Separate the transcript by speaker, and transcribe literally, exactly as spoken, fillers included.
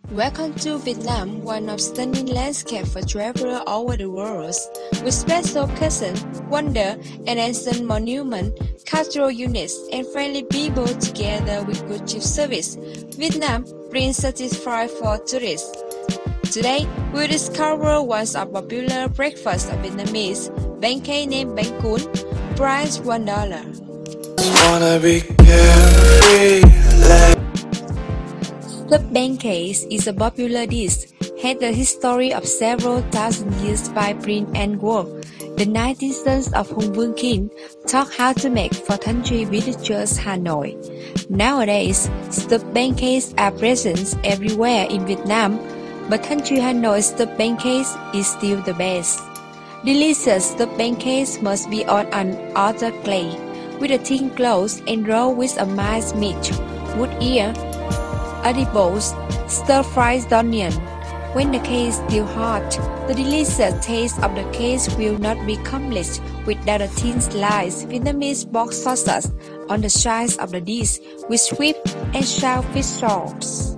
Speaker 1: Welcome to Vietnam, one of stunning landscape for travelers all over the world. With special cuisine, wonder, and ancient monument, cultural units, and friendly people together with good cheap service, Vietnam brings satisfied for tourists. Today, we'll discover one of popular breakfast of Vietnamese, bánh cake named bánh cuốn, price one dollar.
Speaker 2: Wanna be carefree, let
Speaker 1: Stuffed pancakes is a popular dish, had a history of several thousand years by Prince Edward, the nineteenth son of Hùng Vương King, taught how to make for country villagers Hanoi. Nowadays, stuffed pancakes are present everywhere in Vietnam, but country Hanoi stuffed pancakes is still the best. Delicious stuffed pancakes must be on an autoclave, with a thin cloth and rolled with a minced meat, wood ear, edibles, stir-fried onion. When the cake is still hot, the delicious taste of the cake will not be complete without a thin slice Vietnamese pork sausage on the sides of the dish with sweet and sour fish sauce.